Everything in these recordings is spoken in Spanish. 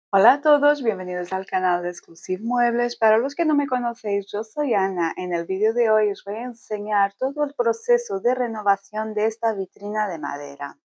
Hola a todos, bienvenidos al canal de Exclusive Muebles. Para los que no me conocéis, yo soy Ana. En el vídeo de hoy os voy a enseñar todo el proceso de renovación de esta vitrina de madera.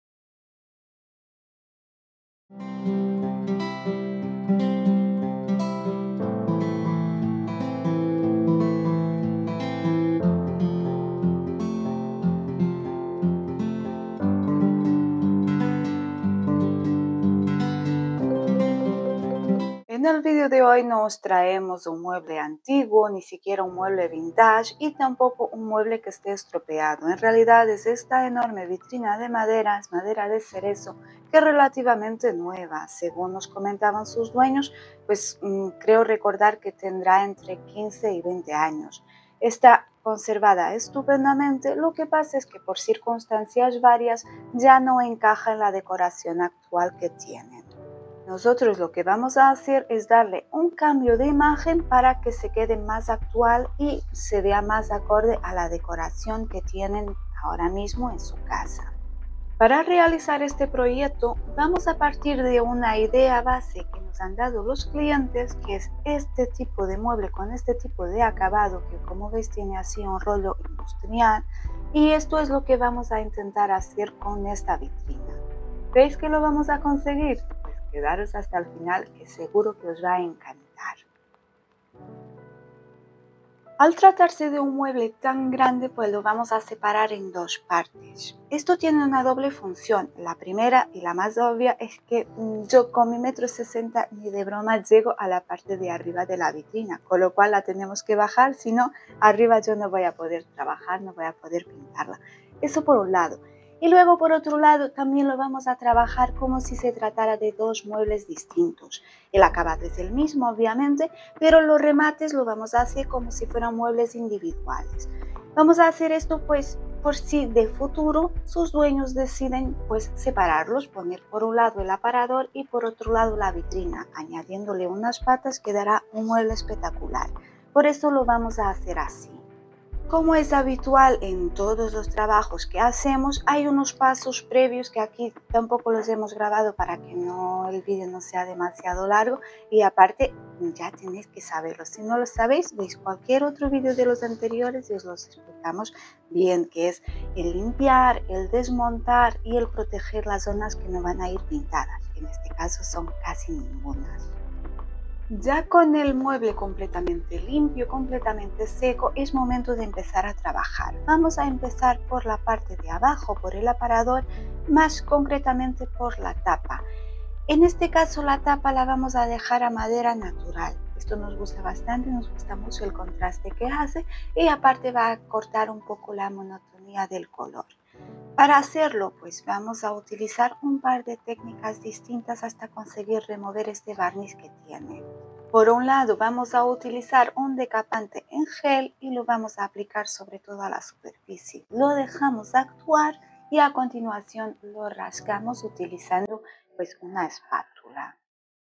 En el vídeo de hoy no os traemos un mueble antiguo, ni siquiera un mueble vintage y tampoco un mueble que esté estropeado. En realidad es esta enorme vitrina de madera, es madera de cerezo, que es relativamente nueva. Según nos comentaban sus dueños, pues creo recordar que tendrá entre 15 y 20 años. Está conservada estupendamente, lo que pasa es que por circunstancias varias ya no encaja en la decoración actual que tienen. Nosotros lo que vamos a hacer es darle un cambio de imagen para que se quede más actual y se vea más acorde a la decoración que tienen ahora mismo en su casa. Para realizar este proyecto vamos a partir de una idea base que nos han dado los clientes, que es este tipo de mueble con este tipo de acabado que, como veis, tiene así un rollo industrial, y esto es lo que vamos a intentar hacer con esta vitrina. ¿Veis que lo vamos a conseguir? Pues quedaros hasta el final, que seguro que os va a encantar. Al tratarse de un mueble tan grande, pues lo vamos a separar en dos partes. Esto tiene una doble función. La primera y la más obvia es que yo con mi 1,60 m ni de broma llego a la parte de arriba de la vitrina, con lo cual la tenemos que bajar, si no, arriba yo no voy a poder trabajar, no voy a poder pintarla. Eso por un lado. Y luego, por otro lado, también lo vamos a trabajar como si se tratara de dos muebles distintos. El acabado es el mismo, obviamente, pero los remates lo vamos a hacer como si fueran muebles individuales. Vamos a hacer esto pues por si de futuro sus dueños deciden pues separarlos, poner por un lado el aparador y por otro lado la vitrina, añadiéndole unas patas que dará un mueble espectacular. Por eso lo vamos a hacer así. Como es habitual en todos los trabajos que hacemos, hay unos pasos previos que aquí tampoco los hemos grabado para que el vídeo no sea demasiado largo, y aparte ya tenéis que saberlo. Si no lo sabéis, veis cualquier otro vídeo de los anteriores y os los explicamos bien, que es el limpiar, el desmontar y el proteger las zonas que no van a ir pintadas, que en este caso son casi ningunas. Ya con el mueble completamente limpio, completamente seco, es momento de empezar a trabajar. Vamos a empezar por la parte de abajo, por el aparador, más concretamente por la tapa. En este caso la tapa la vamos a dejar a madera natural. Esto nos gusta bastante, nos gusta mucho el contraste que hace, y aparte va a cortar un poco la monotonía del color. Para hacerlo, pues vamos a utilizar un par de técnicas distintas hasta conseguir remover este barniz que tiene. Por un lado, vamos a utilizar un decapante en gel y lo vamos a aplicar sobre toda la superficie. Lo dejamos actuar y a continuación lo rascamos utilizando pues una espátula.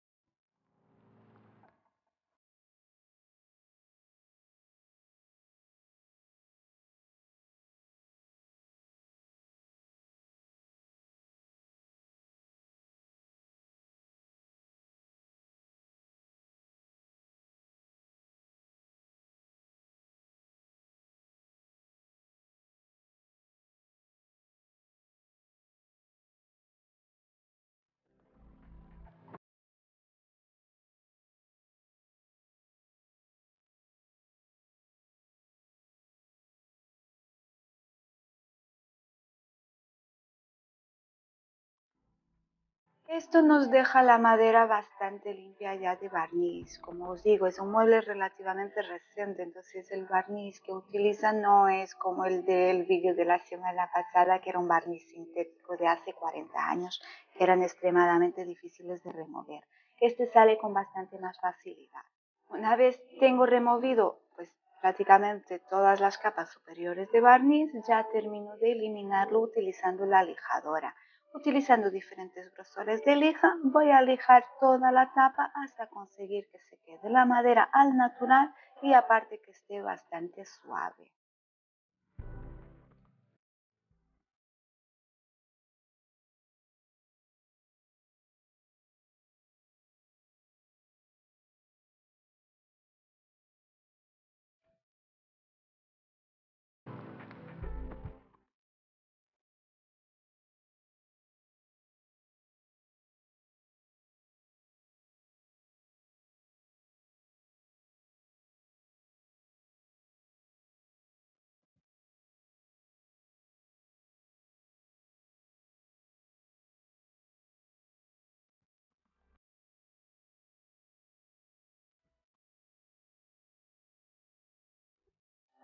Esto nos deja la madera bastante limpia ya de barniz. Como os digo, es un mueble relativamente reciente, entonces el barniz que utilizan no es como el del vídeo de la semana pasada, que era un barniz sintético de hace 40 años, que eran extremadamente difíciles de remover. Este sale con bastante más facilidad. Una vez tengo removido pues prácticamente todas las capas superiores de barniz, ya termino de eliminarlo utilizando la lijadora. Utilizando diferentes grosores de lija, voy a lijar toda la tapa hasta conseguir que se quede la madera al natural y aparte que esté bastante suave.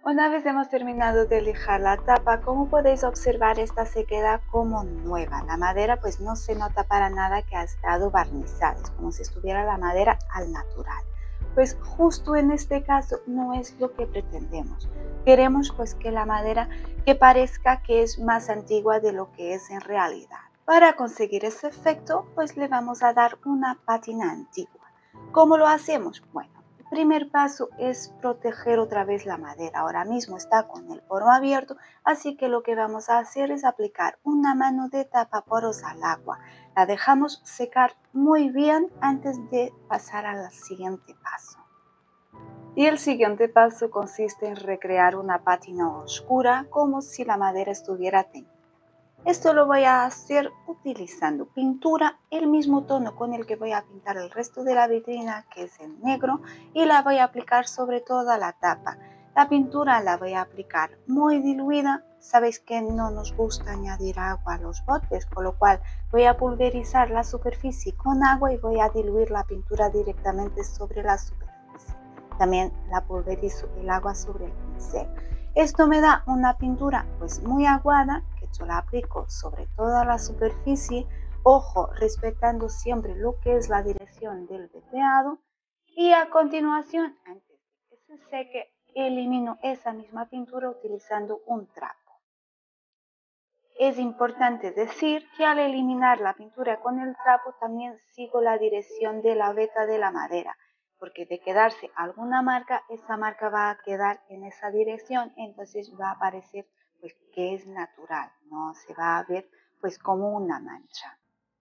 Una vez hemos terminado de lijar la tapa, como podéis observar, esta se queda como nueva. La madera pues no se nota para nada que ha estado barnizada, es como si estuviera la madera al natural. Pues justo en este caso no es lo que pretendemos. Queremos pues que la madera que parezca que es más antigua de lo que es en realidad. Para conseguir ese efecto pues le vamos a dar una pátina antigua. ¿Cómo lo hacemos? Bueno, el primer paso es proteger otra vez la madera. Ahora mismo está con el poro abierto, así que lo que vamos a hacer es aplicar una mano de tapaporos al agua. La dejamos secar muy bien antes de pasar al siguiente paso. Y el siguiente paso consiste en recrear una pátina oscura como si la madera estuviera teñida. Esto lo voy a hacer utilizando pintura, el mismo tono con el que voy a pintar el resto de la vitrina, que es el negro, y la voy a aplicar sobre toda la tapa. La pintura la voy a aplicar muy diluida. Sabéis que no nos gusta añadir agua a los botes, con lo cual voy a pulverizar la superficie con agua y voy a diluir la pintura directamente sobre la superficie. También la pulverizo el agua sobre el pincel. Esto me da una pintura pues muy aguada que yo la aplico sobre toda la superficie, ojo, respetando siempre lo que es la dirección del veteado, y a continuación, antes de que se seque, elimino esa misma pintura utilizando un trapo. Es importante decir que al eliminar la pintura con el trapo también sigo la dirección de la veta de la madera, porque de quedarse alguna marca, esa marca va a quedar en esa dirección, entonces va a parecer pues que es natural, no se va a ver pues como una mancha.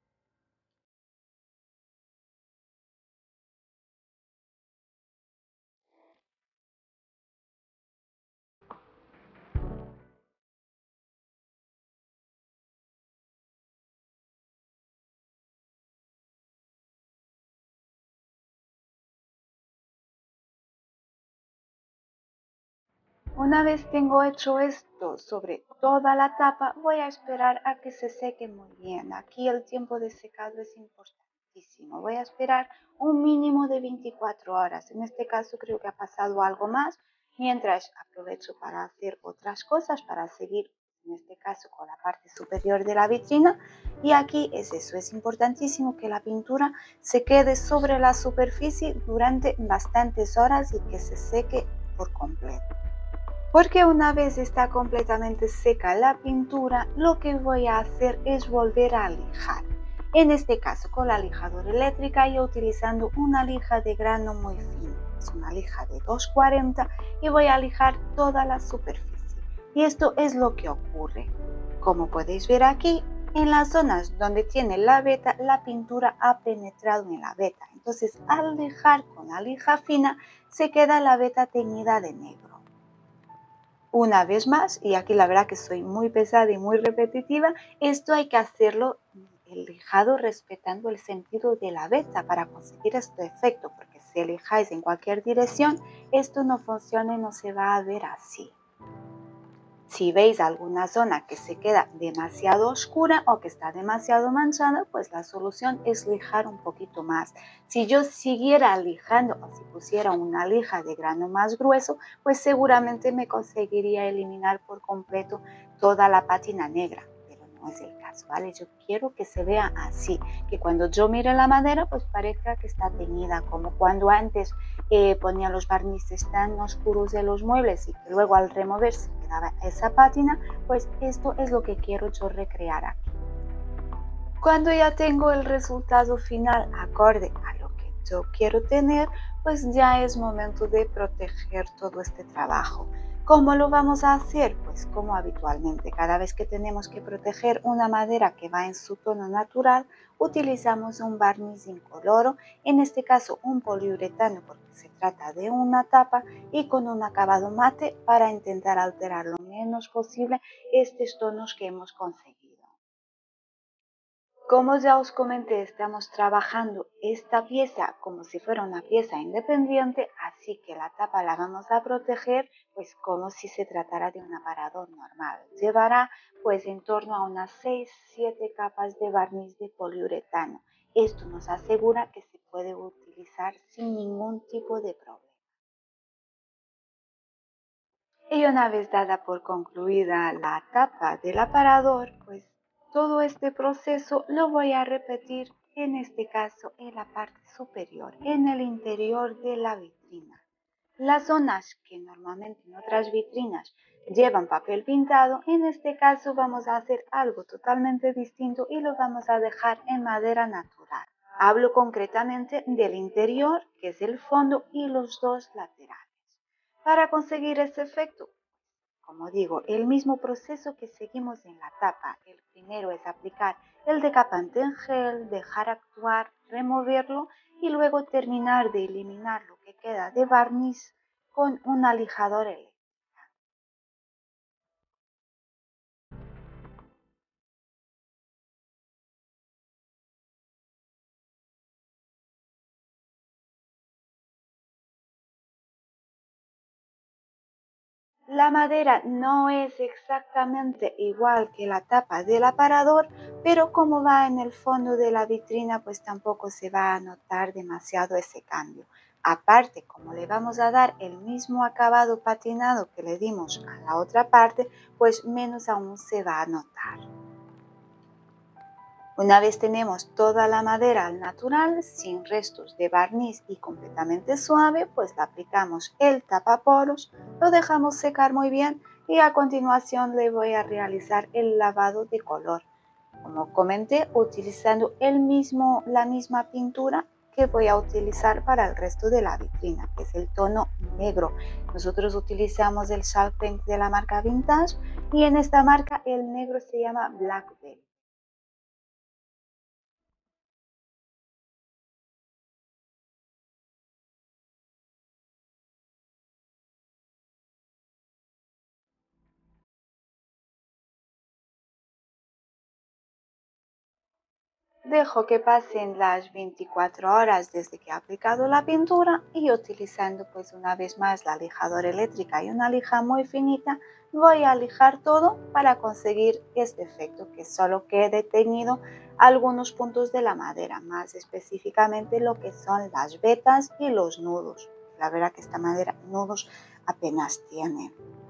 Una vez tengo hecho esto sobre toda la tapa, voy a esperar a que se seque muy bien. Aquí el tiempo de secado es importantísimo. Voy a esperar un mínimo de 24 horas. En este caso creo que ha pasado algo más, mientras aprovecho para hacer otras cosas, para seguir, en este caso, con la parte superior de la vitrina. Y aquí es eso, es importantísimo que la pintura se quede sobre la superficie durante bastantes horas y que se seque por completo. Porque una vez está completamente seca la pintura, lo que voy a hacer es volver a lijar. En este caso con la lijadora eléctrica y utilizando una lija de grano muy fino. Es una lija de 240 y voy a lijar toda la superficie. Y esto es lo que ocurre. Como podéis ver aquí, en las zonas donde tiene la veta, la pintura ha penetrado en la veta. Entonces al lijar con la lija fina, se queda la veta teñida de negro. Una vez más, y aquí la verdad que soy muy pesada y muy repetitiva, esto hay que hacerlo el lijado respetando el sentido de la veta para conseguir este efecto, porque si elijáis en cualquier dirección, esto no funciona y no se va a ver así. Si veis alguna zona que se queda demasiado oscura o que está demasiado manchada, pues la solución es lijar un poquito más. Si yo siguiera lijando o si pusiera una lija de grano más grueso, pues seguramente me conseguiría eliminar por completo toda la pátina negra. Pero no es el caso, ¿vale? Yo quiero que se vea así, que cuando yo mire la madera, pues parezca que está teñida, como cuando antes ponía los barnices tan oscuros de los muebles y que luego al removerse quedaba esa pátina, pues esto es lo que quiero yo recrear aquí. Cuando ya tengo el resultado final acorde a lo que yo quiero tener, pues ya es momento de proteger todo este trabajo. ¿Cómo lo vamos a hacer? Pues como habitualmente, cada vez que tenemos que proteger una madera que va en su tono natural, utilizamos un barniz incoloro, en este caso un poliuretano porque se trata de una tapa y con un acabado mate para intentar alterar lo menos posible estos tonos que hemos conseguido. Como ya os comenté, estamos trabajando esta pieza como si fuera una pieza independiente, así que la tapa la vamos a proteger pues como si se tratara de un aparador normal. Llevará pues en torno a unas 6-7 capas de barniz de poliuretano. Esto nos asegura que se puede utilizar sin ningún tipo de problema. Y una vez dada por concluida la tapa del aparador, pues todo este proceso lo voy a repetir en este caso en la parte superior, en el interior de la vitrina. Las zonas que normalmente en otras vitrinas llevan papel pintado, en este caso vamos a hacer algo totalmente distinto y lo vamos a dejar en madera natural. Hablo concretamente del interior, que es el fondo, y los dos laterales. Para conseguir ese efecto, como digo, el mismo proceso que seguimos en la tapa. El primero es aplicar el decapante en gel, dejar actuar, removerlo y luego terminar de eliminar lo que queda de barniz con una lijadora eléctrica. La madera no es exactamente igual que la tapa del aparador, pero como va en el fondo de la vitrina, pues tampoco se va a notar demasiado ese cambio. Aparte, como le vamos a dar el mismo acabado patinado que le dimos a la otra parte, pues menos aún se va a notar. Una vez tenemos toda la madera al natural, sin restos de barniz y completamente suave, pues le aplicamos el tapaporos, lo dejamos secar muy bien y a continuación le voy a realizar el lavado de color. Como comenté, utilizando la misma pintura que voy a utilizar para el resto de la vitrina, que es el tono negro. Nosotros utilizamos el Shark Paint de la marca Vintage y en esta marca el negro se llama Black Velvet. Dejo que pasen las 24 horas desde que he aplicado la pintura y utilizando pues una vez más la lijadora eléctrica y una lija muy finita, voy a lijar todo para conseguir este efecto, que solo quede teñido algunos puntos de la madera, más específicamente lo que son las vetas y los nudos. La verdad que esta madera nudos apenas tiene.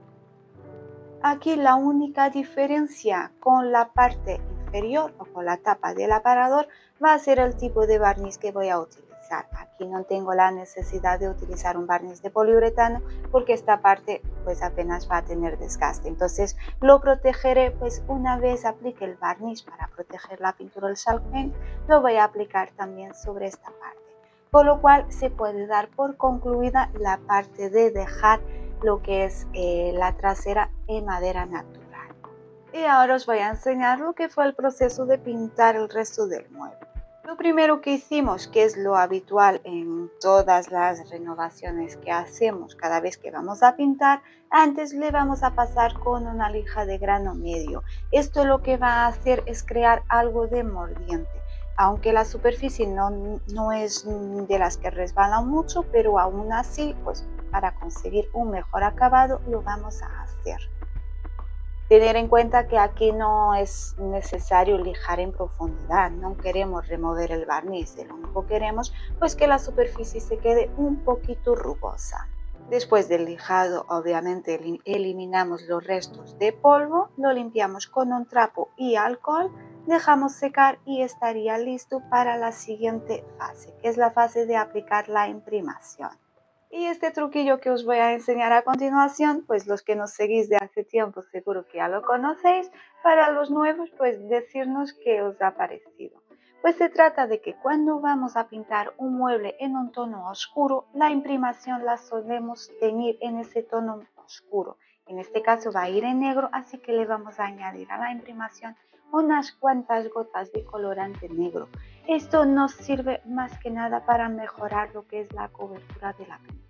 Aquí la única diferencia con la parte inferior o con la tapa del aparador va a ser el tipo de barniz que voy a utilizar. Aquí no tengo la necesidad de utilizar un barniz de poliuretano porque esta parte pues apenas va a tener desgaste. Entonces lo protegeré pues una vez aplique el barniz para proteger la pintura del Shark Paint, lo voy a aplicar también sobre esta parte. Con lo cual se puede dar por concluida la parte de dejar lo que es la trasera en madera natural. Y ahora os voy a enseñar lo que fue el proceso de pintar el resto del mueble. Lo primero que hicimos, que es lo habitual en todas las renovaciones que hacemos cada vez que vamos a pintar, antes le vamos a pasar con una lija de grano medio. Esto lo que va a hacer es crear algo de mordiente. Aunque la superficie no es de las que resbalan mucho, pero aún así, pues para conseguir un mejor acabado lo vamos a hacer. Tener en cuenta que aquí no es necesario lijar en profundidad, no queremos remover el barniz, lo único que queremos pues que la superficie se quede un poquito rugosa. Después del lijado, obviamente eliminamos los restos de polvo, lo limpiamos con un trapo y alcohol, dejamos secar y estaría listo para la siguiente fase, que es la fase de aplicar la imprimación. Y este truquillo que os voy a enseñar a continuación, pues los que nos seguís de hace tiempo seguro que ya lo conocéis. Para los nuevos, pues decirnos qué os ha parecido. Pues se trata de que cuando vamos a pintar un mueble en un tono oscuro, la imprimación la solemos teñir en ese tono oscuro. En este caso va a ir en negro, así que le vamos a añadir a la imprimación unas cuantas gotas de colorante negro. Esto nos sirve más que nada para mejorar lo que es la cobertura de la pintura.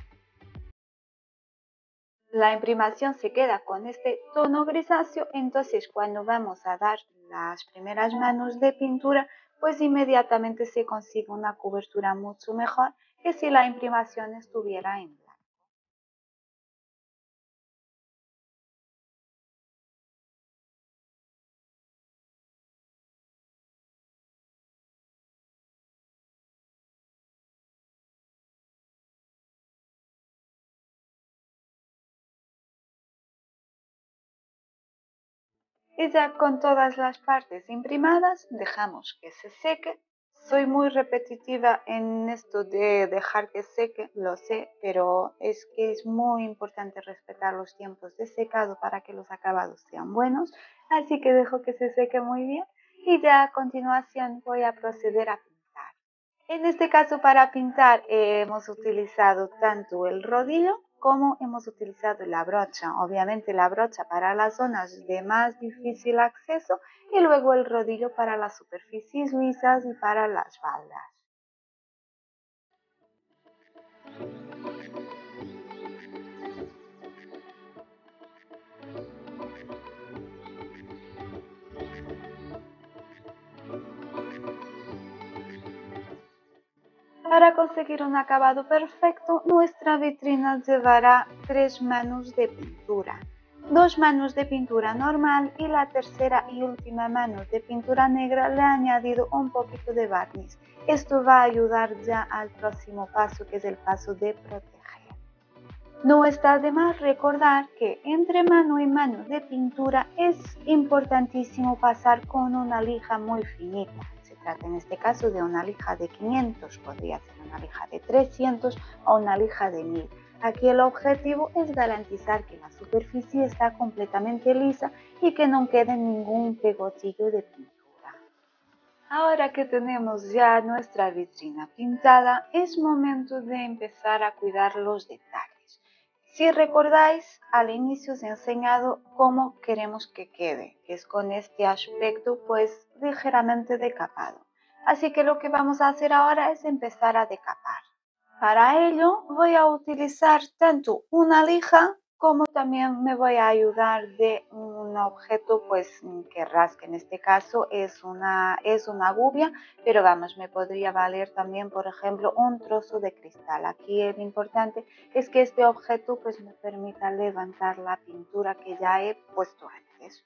La imprimación se queda con este tono grisáceo, entonces cuando vamos a dar las primeras manos de pintura, pues inmediatamente se consigue una cobertura mucho mejor que si la imprimación estuviera en blanco. Y ya con todas las partes imprimadas, dejamos que se seque. Soy muy repetitiva en esto de dejar que seque, lo sé, pero es que es muy importante respetar los tiempos de secado para que los acabados sean buenos, así que dejo que se seque muy bien y ya a continuación voy a proceder a pintar. En este caso para pintar hemos utilizado tanto el rodillo como hemos utilizado la brocha. Obviamente la brocha para las zonas de más difícil acceso y luego el rodillo para las superficies lisas y para las baldas. Para conseguir un acabado perfecto, nuestra vitrina llevará 3 manos de pintura. 2 manos de pintura normal y la tercera y última mano de pintura negra le he añadido un poquito de barniz. Esto va a ayudar ya al próximo paso, que es el paso de proteger. No está de más recordar que entre mano y mano de pintura es importantísimo pasar con una lija muy finita. Se trata en este caso de una lija de 500, podría ser una lija de 300 o una lija de 1000. Aquí el objetivo es garantizar que la superficie está completamente lisa y que no quede ningún pegotillo de pintura. Ahora que tenemos ya nuestra vitrina pintada, es momento de empezar a cuidar los detalles. Si recordáis, al inicio os he enseñado cómo queremos que quede, que es con este aspecto pues ligeramente decapado. Así que lo que vamos a hacer ahora es empezar a decapar. Para ello voy a utilizar tanto una lija como también me voy a ayudar de un objeto pues que rasque. En este caso es una gubia, pero vamos, me podría valer también por ejemplo un trozo de cristal. Aquí lo importante es que este objeto pues me permita levantar la pintura que ya he puesto antes.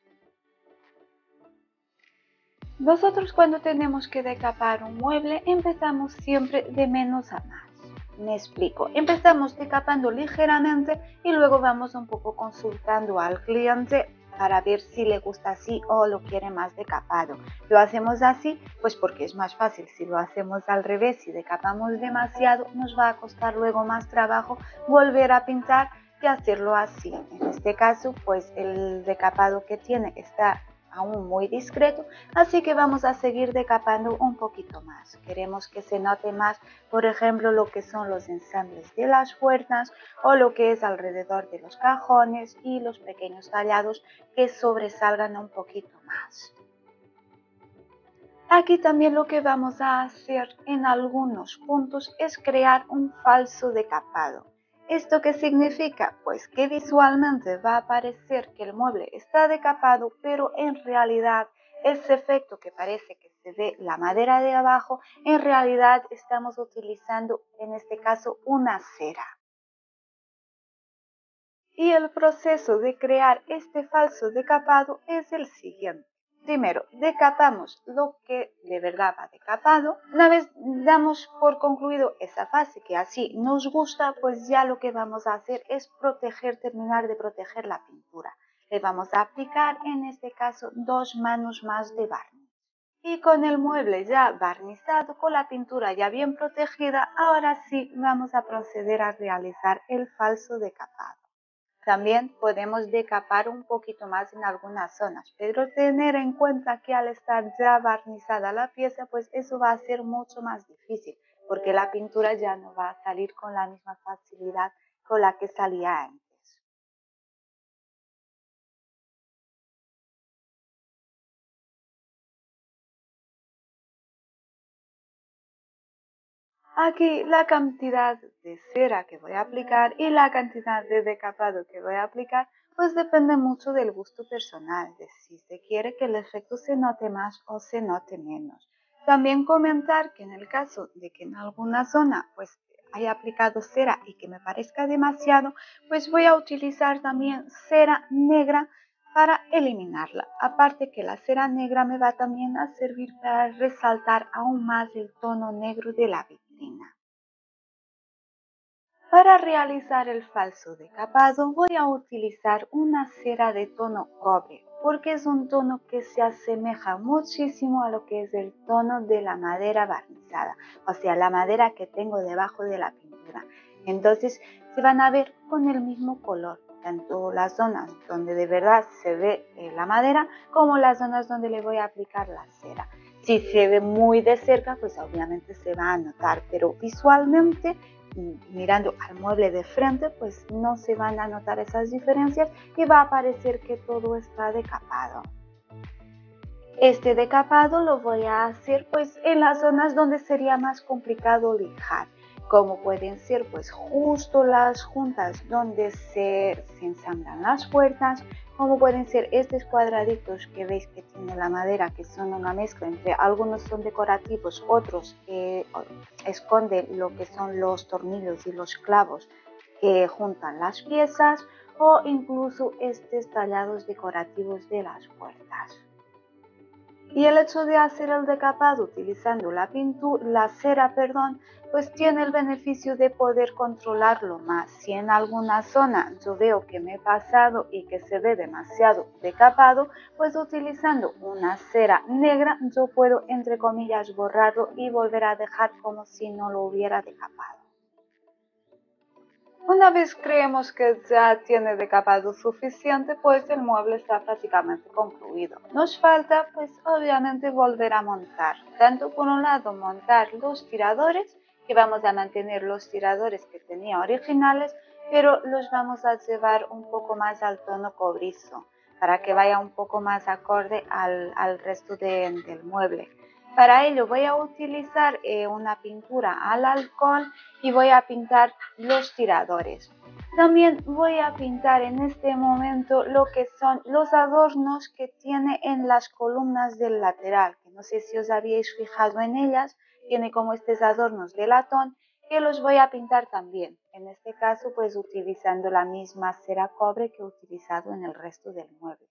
Nosotros cuando tenemos que decapar un mueble empezamos siempre de menos a más. Me explico, empezamos decapando ligeramente y luego vamos un poco consultando al cliente para ver si le gusta así o lo quiere más decapado. Lo hacemos así pues porque es más fácil. Si lo hacemos al revés, si decapamos demasiado, nos va a costar luego más trabajo volver a pintar y hacerlo así. En este caso pues el decapado que tiene está aún muy discreto, así que vamos a seguir decapando un poquito más. Queremos que se note más, por ejemplo, lo que son los ensambles de las puertas o lo que es alrededor de los cajones y los pequeños tallados que sobresalgan un poquito más. Aquí también lo que vamos a hacer en algunos puntos es crear un falso decapado. ¿Esto qué significa? Pues que visualmente va a parecer que el mueble está decapado, pero en realidad ese efecto que parece que se ve la madera de abajo, en realidad estamos utilizando en este caso una cera. Y el proceso de crear este falso decapado es el siguiente. Primero, decapamos lo que de verdad va decapado. Una vez damos por concluido esa fase que así nos gusta, pues ya lo que vamos a hacer es terminar de proteger la pintura. Le vamos a aplicar en este caso 2 manos más de barniz. Y con el mueble ya barnizado, con la pintura ya bien protegida, ahora sí vamos a proceder a realizar el falso decapado. También podemos decapar un poquito más en algunas zonas, pero tener en cuenta que al estar ya barnizada la pieza, pues eso va a ser mucho más difícil, porque la pintura ya no va a salir con la misma facilidad con la que salía antes. Aquí la cantidad de cera que voy a aplicar y la cantidad de decapado que voy a aplicar pues depende mucho del gusto personal, de si se quiere que el efecto se note más o se note menos. También comentar que en el caso de que en alguna zona pues haya aplicado cera y que me parezca demasiado, pues voy a utilizar también cera negra para eliminarla. Aparte que la cera negra me va también a servir para resaltar aún más el tono negro de la vitrina. Para realizar el falso decapado voy a utilizar una cera de tono cobre. porque es un tono que se asemeja muchísimo a lo que es el tono de la madera barnizada, o sea, la madera que tengo debajo de la pintura. Entonces se van a ver con el mismo color, tanto las zonas donde de verdad se ve la madera como las zonas donde le voy a aplicar la cera. Si se ve muy de cerca, pues obviamente se va a notar, pero visualmente, mirando al mueble de frente, pues no se van a notar esas diferencias y va a parecer que todo está decapado. Este decapado lo voy a hacer pues en las zonas donde sería más complicado lijar, como pueden ser pues justo las juntas donde se ensamblan las puertas, como pueden ser estos cuadraditos que veis que tiene la madera, que son una mezcla entre algunos son decorativos, otros esconden lo que son los tornillos y los clavos que juntan las piezas, o incluso estos tallados decorativos de las puertas. Y el hecho de hacer el decapado utilizando la cera, pues tiene el beneficio de poder controlarlo más. Si en alguna zona yo veo que me he pasado y que se ve demasiado decapado, pues utilizando una cera negra yo puedo, entre comillas, borrarlo y volver a dejar como si no lo hubiera decapado. Una vez creemos que ya tiene decapado suficiente, pues el mueble está prácticamente concluido. Nos falta, pues obviamente, volver a montar. Tanto por un lado montar los tiradores, que vamos a mantener los tiradores que tenía originales, pero los vamos a llevar un poco más al tono cobrizo, para que vaya un poco más acorde al resto del mueble. Para ello voy a utilizar una pintura al alcohol y voy a pintar los tiradores. También voy a pintar en este momento lo que son los adornos que tiene en las columnas del lateral, que no sé si os habíais fijado en ellas, tiene como estos adornos de latón que los voy a pintar también. En este caso pues utilizando la misma cera cobre que he utilizado en el resto del mueble.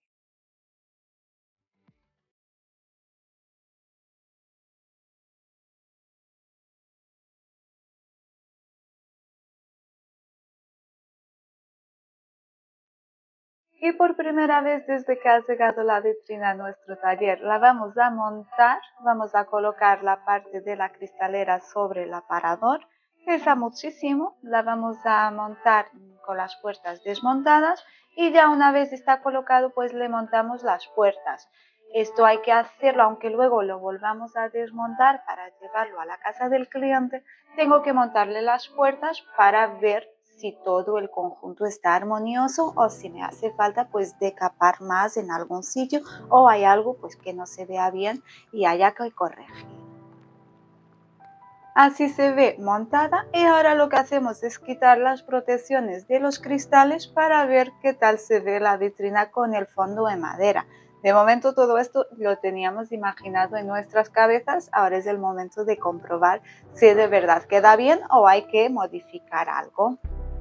Y por primera vez desde que ha llegado la vitrina a nuestro taller, la vamos a montar, vamos a colocar la parte de la cristalera sobre el aparador, pesa muchísimo, la vamos a montar con las puertas desmontadas y ya una vez está colocado pues le montamos las puertas. Esto hay que hacerlo, aunque luego lo volvamos a desmontar para llevarlo a la casa del cliente, tengo que montarle las puertas para ver si todo el conjunto está armonioso o si me hace falta pues decapar más en algún sitio o hay algo pues que no se vea bien y haya que corregir. Así se ve montada y ahora lo que hacemos es quitar las protecciones de los cristales para ver qué tal se ve la vitrina con el fondo de madera. De momento todo esto lo teníamos imaginado en nuestras cabezas, ahora es el momento de comprobar si de verdad queda bien o hay que modificar algo.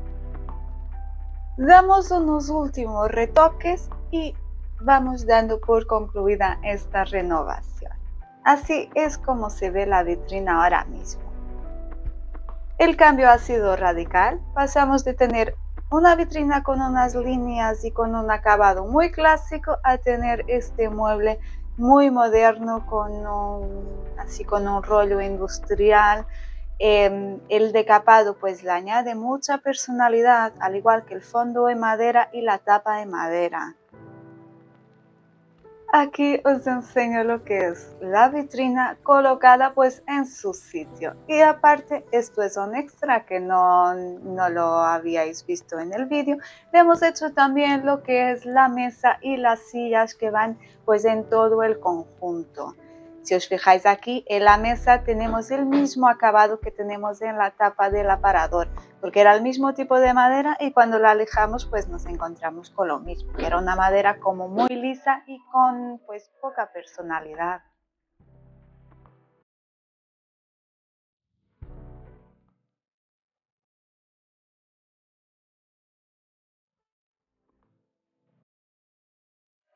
Damos unos últimos retoques y vamos dando por concluida esta renovación. Así es como se ve la vitrina ahora mismo. El cambio ha sido radical, pasamos de tener una vitrina con unas líneas y con un acabado muy clásico a tener este mueble muy moderno con un rollo industrial. El decapado pues le añade mucha personalidad, al igual que el fondo de madera y la tapa de madera. Aquí os enseño lo que es la vitrina colocada pues en su sitio. Y aparte, esto es un extra que no lo habíais visto en el vídeo. Le hemos hecho también lo que es la mesa y las sillas que van pues en todo el conjunto. Si os fijáis aquí, en la mesa tenemos el mismo acabado que tenemos en la tapa del aparador, porque era el mismo tipo de madera y cuando la lijamos pues nos encontramos con lo mismo, que era una madera como muy lisa y con pues poca personalidad.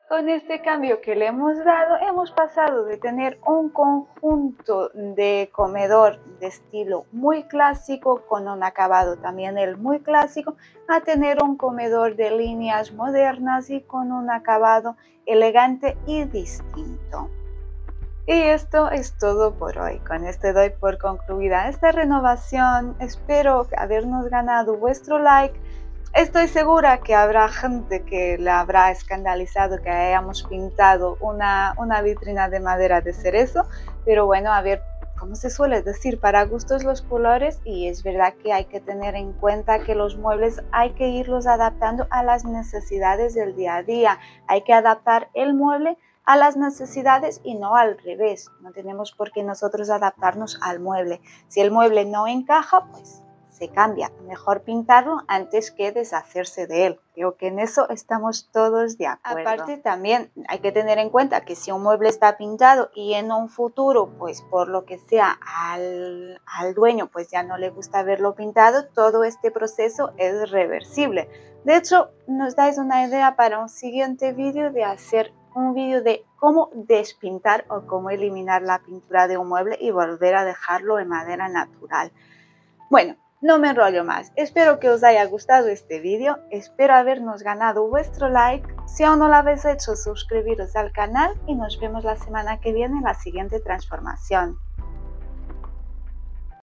Con este cambio que le hemos dado, hemos pasado de tener un conjunto de comedor de estilo muy clásico, con un acabado también muy clásico, a tener un comedor de líneas modernas y con un acabado elegante y distinto. Y esto es todo por hoy. Con esto doy por concluida esta renovación. Espero habernos ganado vuestro like. Estoy segura que habrá gente que le habrá escandalizado que hayamos pintado una vitrina de madera de cerezo, pero bueno, a ver, como se suele decir, para gustos los colores, y es verdad que hay que tener en cuenta que los muebles hay que irlos adaptando a las necesidades del día a día. Hay que adaptar el mueble a las necesidades y no al revés. No tenemos por qué nosotros adaptarnos al mueble. Si el mueble no encaja, pues se cambia. Mejor pintarlo antes que deshacerse de él. Creo que en eso estamos todos de acuerdo. Aparte, también hay que tener en cuenta que si un mueble está pintado y en un futuro, pues por lo que sea, al dueño pues ya no le gusta verlo pintado, todo este proceso es reversible. De hecho, nos dais una idea para un siguiente vídeo de hacer un vídeo de cómo despintar o cómo eliminar la pintura de un mueble y volver a dejarlo en madera natural. Bueno, no me enrollo más. Espero que os haya gustado este vídeo. Espero habernos ganado vuestro like. Si aún no lo habéis hecho, suscribiros al canal y nos vemos la semana que viene en la siguiente transformación.